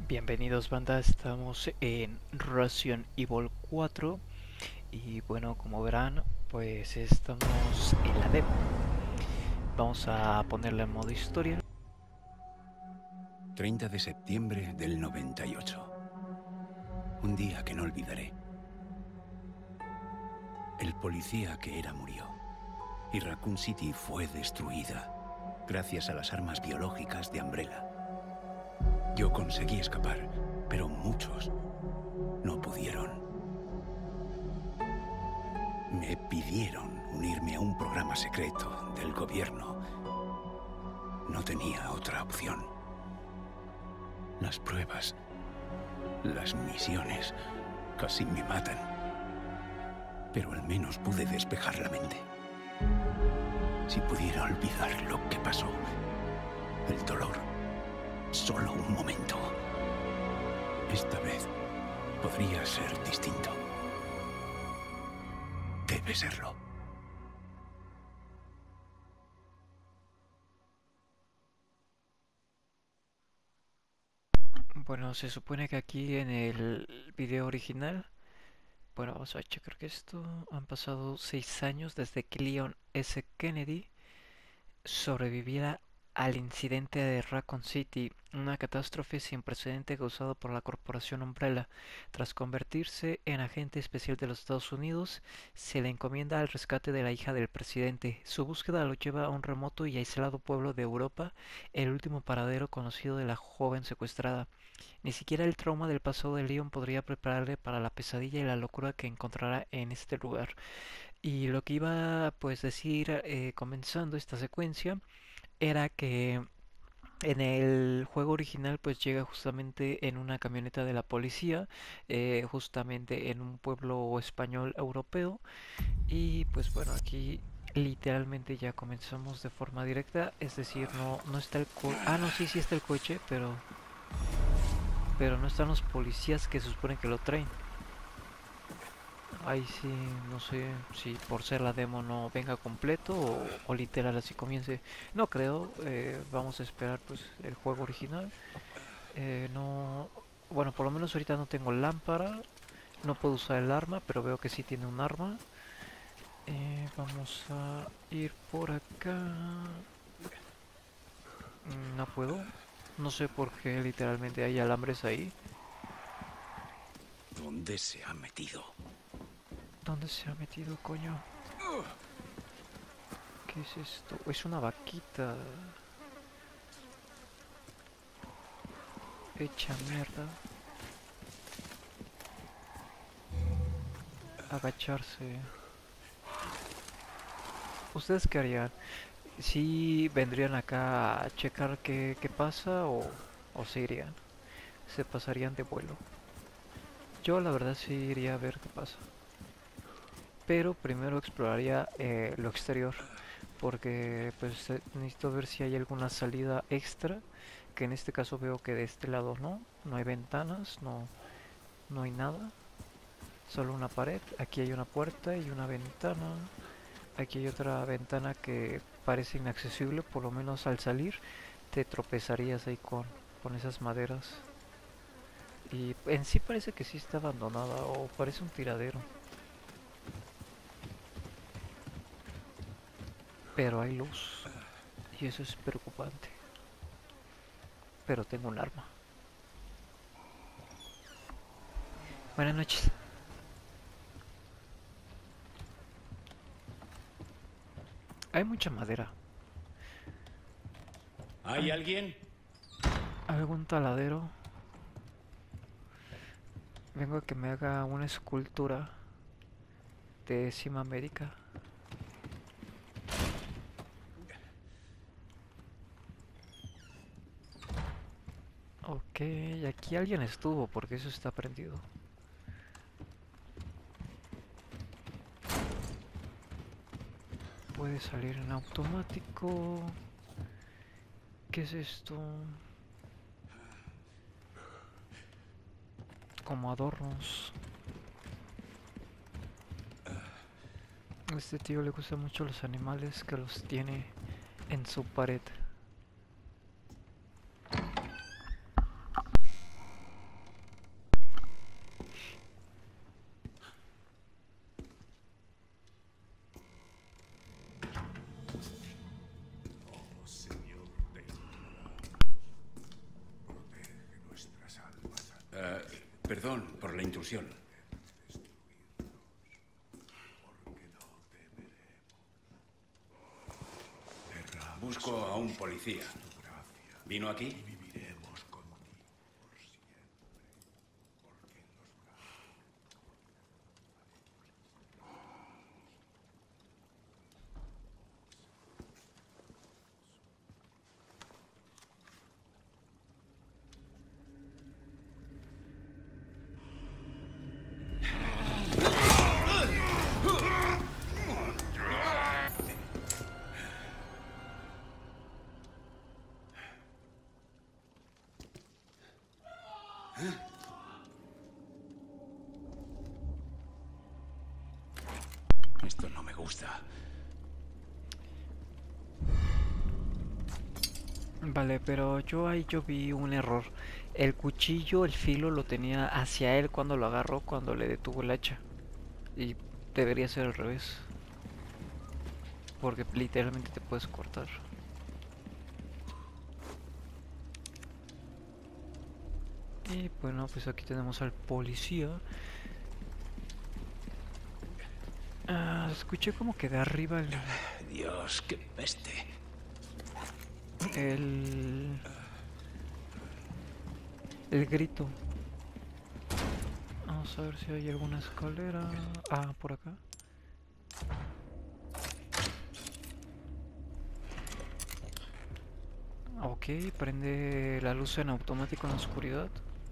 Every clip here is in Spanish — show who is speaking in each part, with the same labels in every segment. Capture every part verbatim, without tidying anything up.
Speaker 1: Bienvenidos banda, estamos en Resident Evil cuatro y bueno, como verán, pues estamos en la demo. Vamos a ponerle en modo historia.
Speaker 2: treinta de septiembre del noventa y ocho. Un día que no olvidaré. El policía que era murió y Raccoon City fue destruida gracias a las armas biológicas de Umbrella. Yo conseguí escapar, pero muchos no pudieron. Me pidieron unirme a un programa secreto del gobierno. No tenía otra opción. Las pruebas, las misiones, casi me matan. Pero al menos pude despejar la mente. Si pudiera olvidar lo que pasó, el dolor, solo un momento, esta vez podría ser distinto. Debe serlo.
Speaker 1: Bueno, se supone que aquí en el video original, bueno, vamos a checar que esto, han pasado seis años desde que Leon S. Kennedy sobreviviera al incidente de Raccoon City, una catástrofe sin precedente causada por la corporación Umbrella. Tras convertirse en agente especial de los Estados Unidos, se le encomienda el rescate de la hija del presidente. Su búsqueda lo lleva a un remoto y aislado pueblo de Europa, el último paradero conocido de la joven secuestrada. Ni siquiera el trauma del pasado de Leon podría prepararle para la pesadilla y la locura que encontrará en este lugar. Y lo que iba pues decir eh, comenzando esta secuencia era que en el juego original pues llega justamente en una camioneta de la policía, eh, justamente en un pueblo español europeo. Y pues bueno, aquí literalmente ya comenzamos de forma directa, es decir, no, no está el coche. Ah, no, sí, sí está el coche, pero, pero no están los policías que se supone que lo traen. Ahí sí, no sé si por ser la demo no venga completo o, o literal así comience. No creo, eh, vamos a esperar pues el juego original. Eh, no, bueno, por lo menos ahorita no tengo lámpara, no puedo usar el arma, pero veo que sí tiene un arma. Eh, vamos a ir por acá. Mm, No puedo, no sé por qué literalmente hay alambres ahí.
Speaker 2: ¿Dónde se ha metido?
Speaker 1: ¿Dónde se ha metido, coño? ¿Qué es esto? Es una vaquita hecha mierda. Agacharse. ¿Ustedes qué harían? ¿Si vendrían acá a checar qué, qué pasa o, o se irían? ¿Se pasarían de vuelo? Yo la verdad sí iría a ver qué pasa. Pero primero exploraría eh, lo exterior. Porque pues eh, necesito ver si hay alguna salida extra. Que en este caso veo que de este lado no. No hay ventanas, no, no hay nada. Solo una pared. Aquí hay una puerta y una ventana. Aquí hay otra ventana que parece inaccesible, por lo menos al salir te tropezarías ahí con, con esas maderas. Y en sí parece que sí está abandonada o parece un tiradero. Pero hay luz y eso es preocupante. Pero tengo un arma. Buenas noches. Hay mucha madera.
Speaker 2: ¿Hay alguien?
Speaker 1: ¿Algún taladero? Vengo a que me haga una escultura de Cima América. Ok, aquí alguien estuvo porque eso está prendido. Puede salir en automático. ¿Qué es esto? Como adornos. A este tío le gustan mucho los animales que los tiene en su pared.
Speaker 2: Perdón por la intrusión. Busco a un policía. ¿Vino aquí? Esto no me gusta.
Speaker 1: Vale, pero yo ahí yo vi un error. El cuchillo, el filo lo tenía hacia él cuando lo agarró, cuando le detuvo el hacha. Y debería ser al revés. Porque literalmente te puedes cortar. Y bueno, pues aquí tenemos al policía. Ah, escuché como que de arriba el...
Speaker 2: Dios, qué peste.
Speaker 1: El... El grito. Vamos a ver si hay alguna escalera. Ah, por acá. Ok, prende la luz en automático en la oscuridad.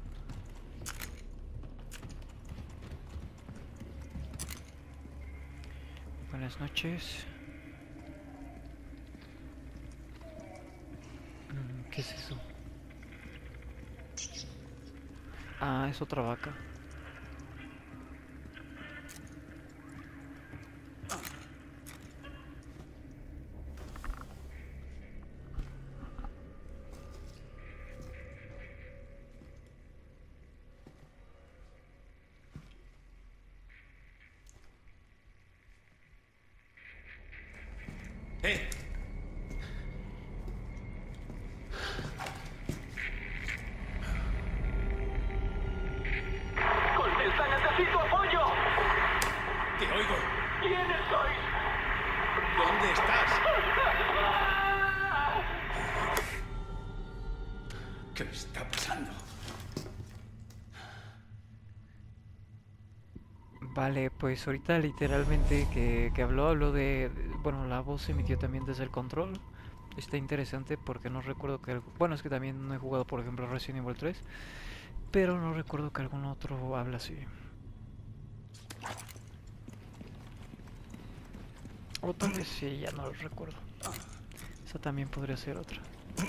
Speaker 1: Buenas noches. Mm, ¿Qué es eso? Ah, es otra vaca.
Speaker 2: ¡Eh!
Speaker 3: ¡Contesta, necesito apoyo!
Speaker 2: ¡Te oigo!
Speaker 3: ¿Quiénes sois?
Speaker 2: ¿Dónde estás? ¿Qué está pasando?
Speaker 1: Vale, pues ahorita literalmente que, que habló, habló de... Bueno, la voz se emitió también desde el control. Está interesante porque no recuerdo que... Bueno, es que también no he jugado, por ejemplo, Resident Evil tres. Pero no recuerdo que algún otro habla así. O tal vez sí, ya no lo recuerdo. Esa también podría ser otra.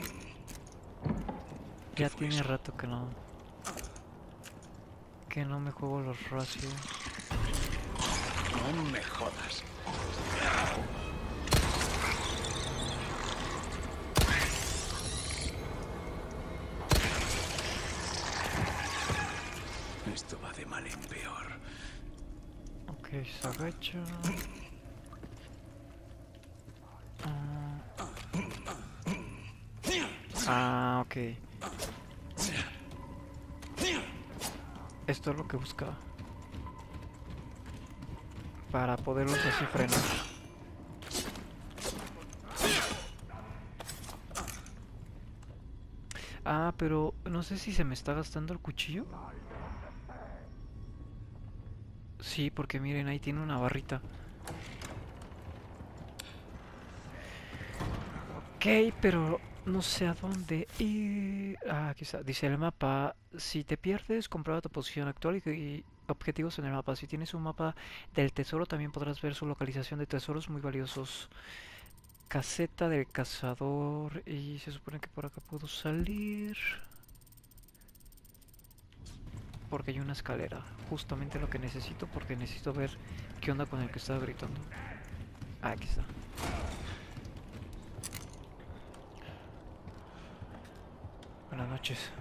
Speaker 1: Ya tiene
Speaker 2: eso?
Speaker 1: rato que no... Que no me juego los Resident.
Speaker 2: No me jodas. Esto va de mal en peor.
Speaker 1: Ok, se agacha. Ah, ah, ok. Esto es lo que buscaba. Para poderlos así frenar. Ah, pero no sé si se me está gastando el cuchillo. Sí, porque miren, ahí tiene una barrita. Ok, pero no sé a dónde ir. Ah, aquí está. Dice el mapa. Si te pierdes, comprueba tu posición actual y, y objetivos en el mapa. Si tienes un mapa del tesoro, también podrás ver su localización de tesoros muy valiosos. Caseta del cazador. Y se supone que por acá puedo salir. Porque hay una escalera. Justamente lo que necesito porque necesito ver qué onda con el que estaba gritando. Ah, aquí está. Buenas noches.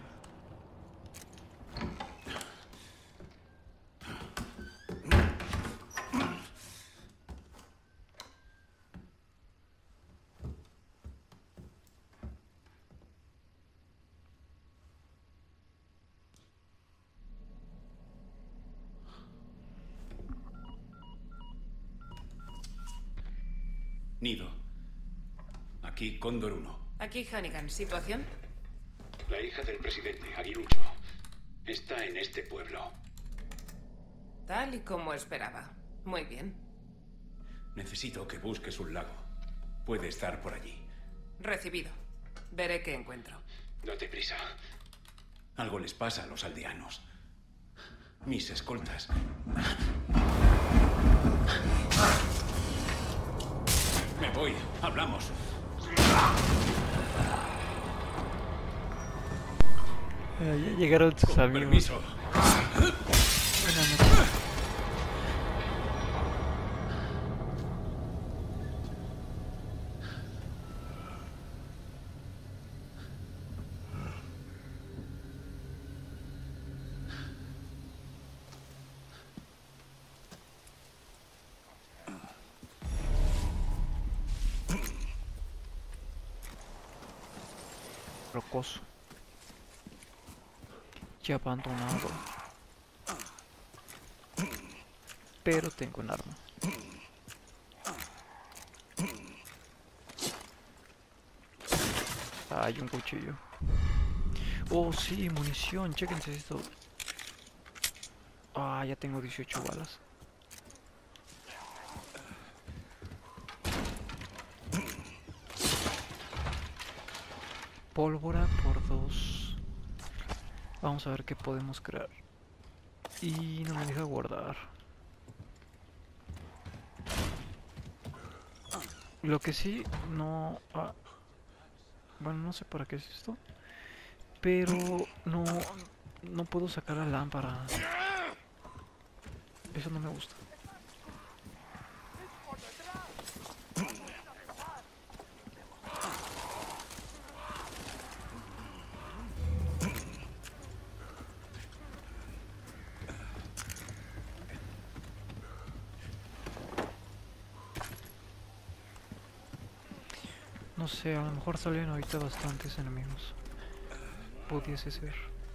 Speaker 2: Nido. Aquí Cóndor uno.
Speaker 4: Aquí Hannigan. ¿Situación?
Speaker 2: La hija del presidente, Aguilucho, está en este pueblo.
Speaker 4: Tal y como esperaba. Muy bien.
Speaker 2: Necesito que busques un lago. Puede estar por allí.
Speaker 4: Recibido. Veré qué encuentro.
Speaker 2: Date prisa. Algo les pasa a los aldeanos. Mis escoltas. Me voy. Hablamos.
Speaker 1: Eh, ya llegaron tus
Speaker 2: Con
Speaker 1: amigos.
Speaker 2: permiso.
Speaker 1: Buenas noches. Rocoso y abandonado, pero tengo un arma. Ah, hay un cuchillo. Oh sí, munición, chéquense esto. Ah, ya tengo dieciocho balas. Pólvora por dos. Vamos a ver qué podemos crear. Y no me deja guardar. Lo que sí, no... ah, bueno, no sé para qué es esto. Pero no, no puedo sacar la lámpara. Eso no me gusta. No sé, a lo mejor salen ahorita bastantes enemigos. Pudiese ser.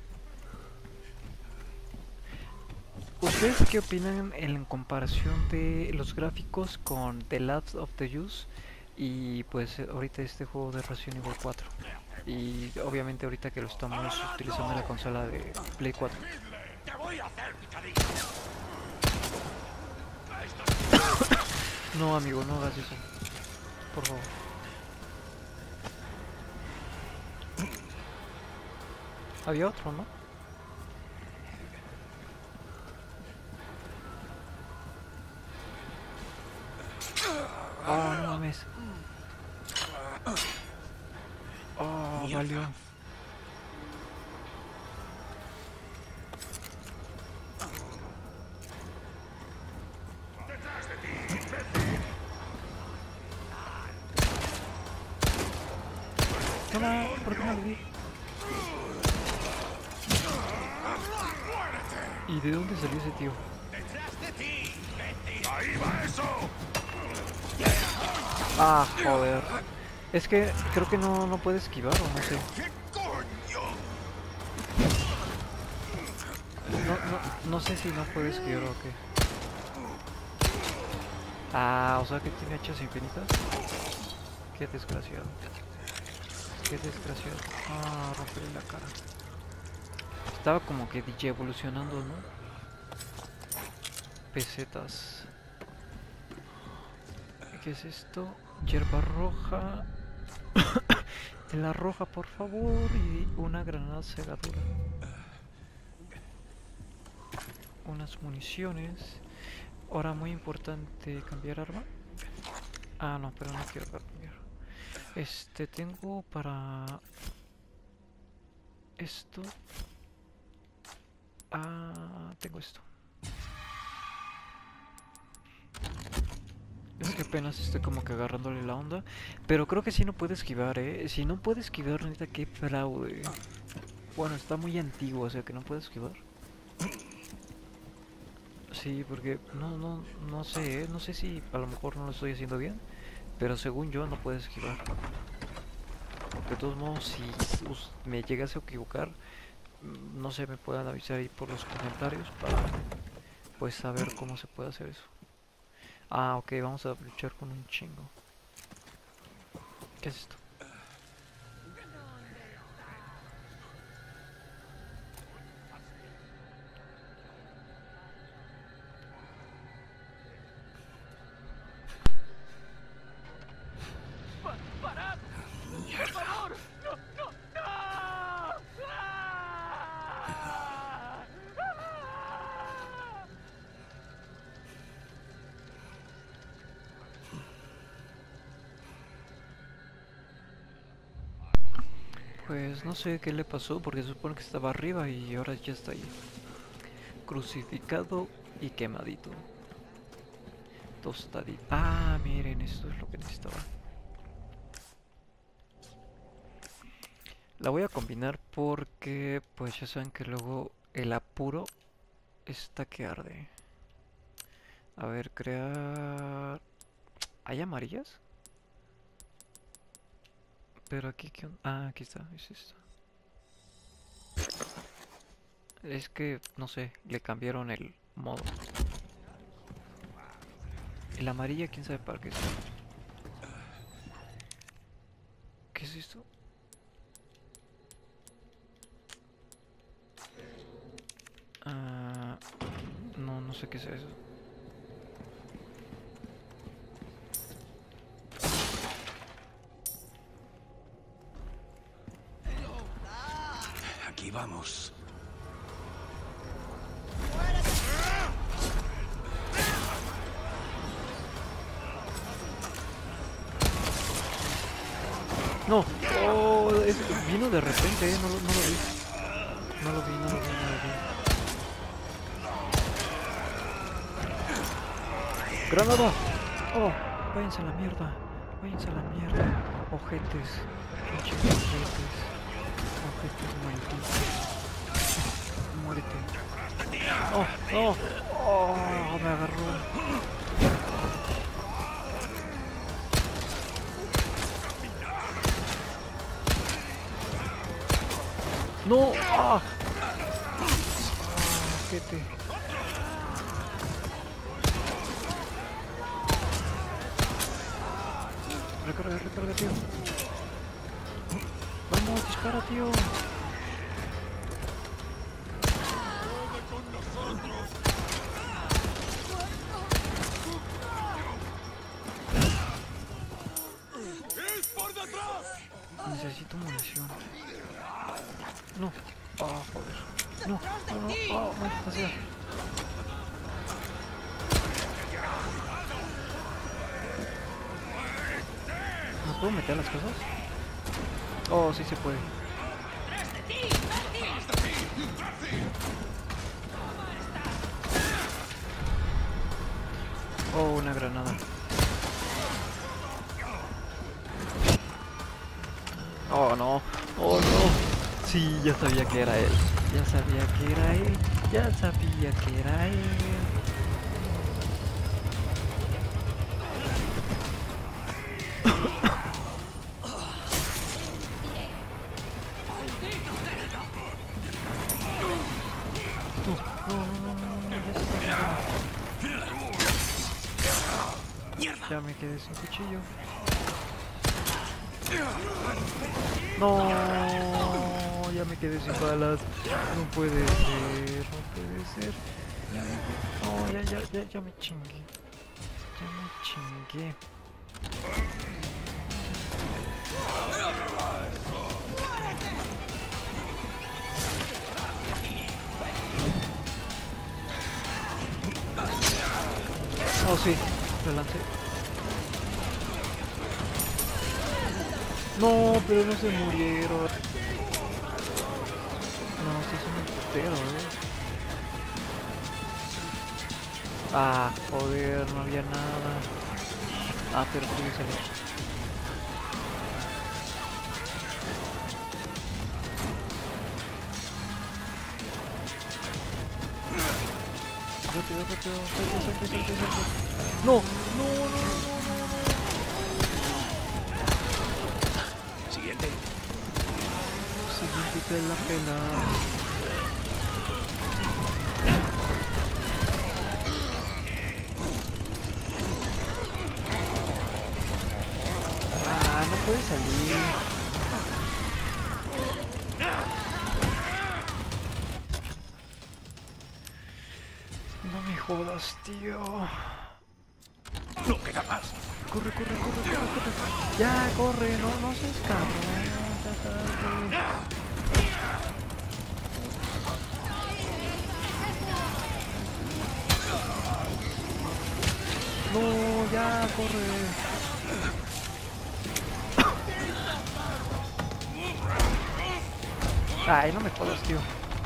Speaker 1: ¿Ustedes qué opinan en comparación de los gráficos con The Last of the Us y pues ahorita este juego de Resident Evil cuatro? Y obviamente ahorita que lo estamos utilizando en la consola de Play cuatro. No, amigo, no hagas eso. Por favor. Había otro, ¿no? Ah, no mames. Oh, valió. Toma, ¿por qué no le di? ¿Y de dónde salió ese tío? Ah, joder. Es que creo que no, no puede esquivar o no sé. No, no, no sé si no puede esquivar o qué. Ah, o sea que tiene hachas infinitas. Qué desgraciado. Qué desgraciado. Ah, romperle la cara. Estaba como que D J evolucionando, ¿no? Pesetas. ¿Qué es esto? Hierba roja. De la roja, por favor. Y una granada cegadura. Unas municiones. Ahora muy importante cambiar arma. Ah, no, pero no quiero cambiar. Este, tengo para... Esto. Ah, tengo esto. Es que apenas estoy como que agarrándole la onda. Pero creo que sí no puede esquivar, eh. Si no puede esquivar, neta, qué fraude. Bueno, está muy antiguo, o sea que no puede esquivar. Sí, porque no, no, no sé, ¿eh? No sé si a lo mejor no lo estoy haciendo bien. Pero según yo no puede esquivar. De todos modos, si me llegase a equivocar, no sé, me puedan avisar ahí por los comentarios para pues saber cómo se puede hacer eso. Ah, ok, vamos a luchar con un chingo. ¿Qué es esto?
Speaker 3: Pa- ¡Parad! ¡Por favor! ¡No! ¡No! ¡No! ¡Ah!
Speaker 1: Pues no sé qué le pasó porque se supone que estaba arriba y ahora ya está ahí. Crucificado y quemadito. Tostadito. Ah, miren, esto es lo que necesitaba. La voy a combinar porque pues ya saben que luego el apuro está que arde. A ver, crear... ¿Hay amarillas? Pero aquí, ¿qué on- Ah, aquí está, es esta. Es que, no sé, le cambiaron el modo. El amarilla, quién sabe para qué es. ¿Qué es esto? Ah, no, no sé qué es eso.
Speaker 2: Aquí vamos.
Speaker 1: No, oh, es- vino de repente, eh, no, lo- no lo vi. No lo vi, no lo vi, no lo vi. ¡Granada! Oh, váyanse a la mierda, váyanse a la mierda. Ojetes, pinches ojetes, ojetes malditos. Muérete. Oh, no, oh, me agarró. No, ah, ojete. Recarga, recarga, tío. Vamos, dispara, tío. Necesito munición. No. Ah, joder. No, no, no. Ah, maldita sea. ¿No puedo meter las cosas? Oh, sí se puede. Oh, una granada. Oh, no. Oh, no. Sí, ya sabía que era él. Ya sabía que era él. Ya sabía que era él. No, no, no, no, no, ya se está muriendo. Ya me quedé sin cuchillo. No, ya me quedé sin balas. No puede ser, no puede ser. No, ya, ya, ya, ya me chingué. Ya me chingué. Oh, sí, lo lancé. No, pero no se murieron. No, sí es un putero, eh. Ah, joder, no había nada. Ah, pero pude salir. Rápido, rápido, salte, salte, salte, salte. No, no, no, no, no, no.
Speaker 2: Siguiente.
Speaker 1: Siguiente te la pena. Ah, no puede salir. No me jodas, tío.
Speaker 2: No queda más.
Speaker 1: Corre, corre, corre, corre, corre. Ya, corre, no, no seas cabrón. Ya tarde. No, ya, corre. Ay, no me jodas, tío.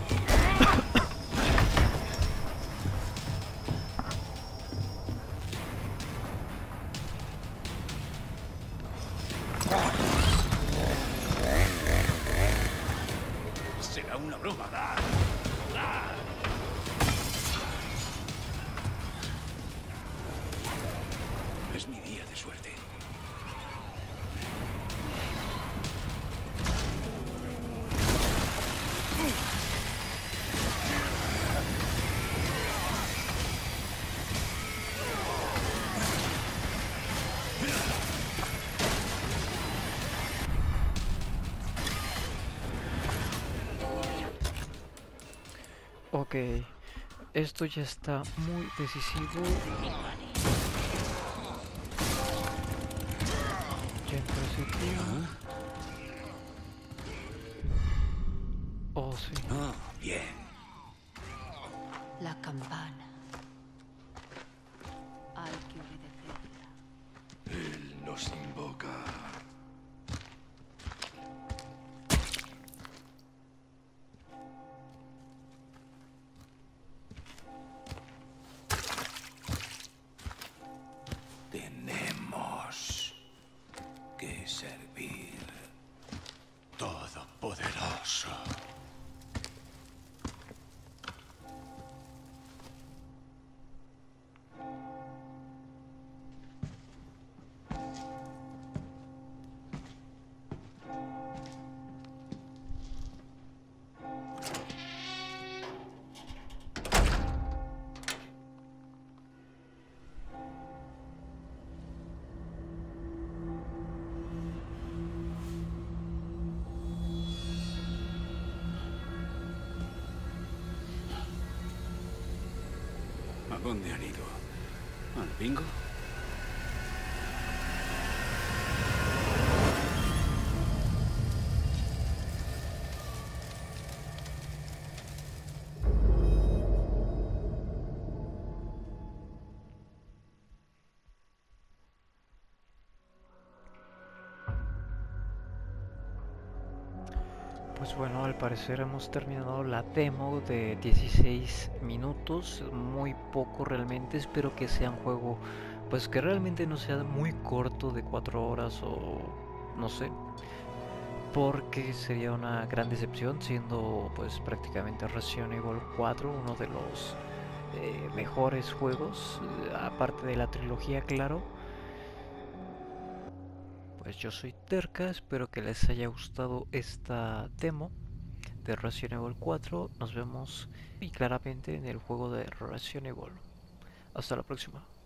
Speaker 2: Será una broma. Es mi día de suerte.
Speaker 1: Ok, esto ya está muy decisivo. Ya entró ese tío. Oh, sí.
Speaker 2: Ah, bien.
Speaker 5: La campana. Hay que obedecerla.
Speaker 2: Él nos invoca. Tenemos que servir. Todopoderoso. ¿A dónde han ido? ¿Al bingo?
Speaker 1: Pues bueno, al parecer hemos terminado la demo de dieciséis minutos, muy poco realmente. Espero que sea un juego pues que realmente no sea muy corto, de cuatro horas o no sé, porque sería una gran decepción, siendo pues prácticamente Resident Evil cuatro uno de los eh, mejores juegos, eh, aparte de la trilogía, claro. Pues yo soy Terca, espero que les haya gustado esta demo de Resident Evil cuatro. Nos vemos y claramente en el juego de Resident Evil. Hasta la próxima.